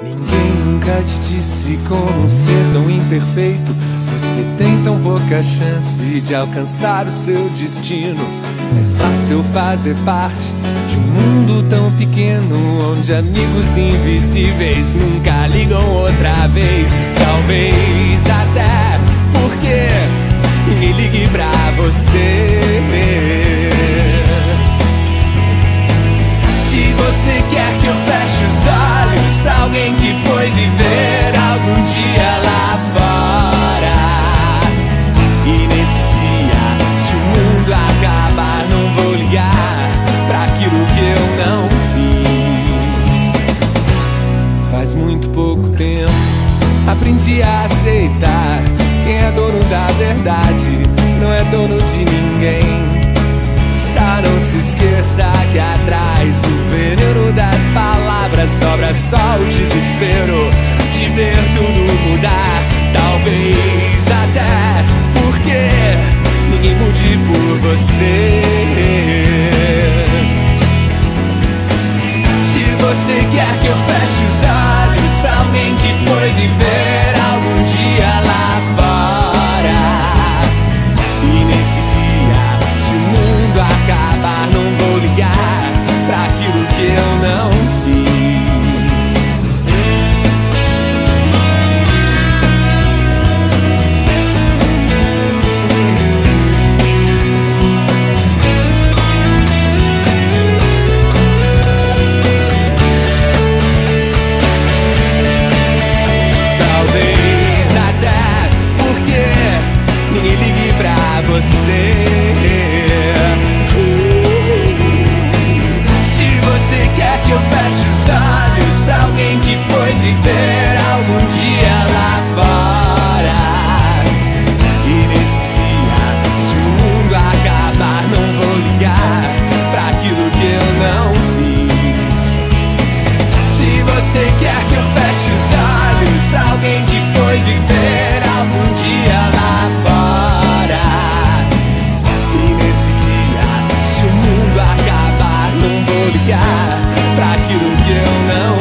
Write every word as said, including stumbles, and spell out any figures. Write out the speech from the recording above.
Ninguém nunca te disse como ser tão imperfeito. Você tem tão pouca chance de alcançar o seu destino. É fácil fazer parte de um mundo tão pequeno, onde amigos invisíveis nunca ligam outra vez. Talvez até porque ninguém ligue pra você. Se você quer que eu feche os olhos pra alguém que foi viver algum dia lá fora, e nesse dia, se o mundo acabar, não vou ligar pra aquilo que eu não fiz. Faz muito pouco tempo aprendi a aceitar: quem é dono da verdade não é dono de ninguém. Só não se esqueça que atrás do veneno das palavras sobra só o desespero de ver tudo mudar. Talvez até porque ninguém mude por você. Se você quer que eu feche os olhos pra alguém que foi viver algum dia lá fora, e nesse dia, se o mundo acabar, não vou ligar pra aquilo que eu não fiz. Talvez até porque ninguém ligue pra você. Eu fecho os olhos pra alguém que foi viver algum dia lá fora, e nesse dia, se o mundo acabar, não vou ligar pra aquilo que eu não fiz. Se você quer que eu feche os olhos pra alguém que foi viver algum dia lá fora, e nesse dia, se o mundo acabar, não vou ligar pra aquilo que eu não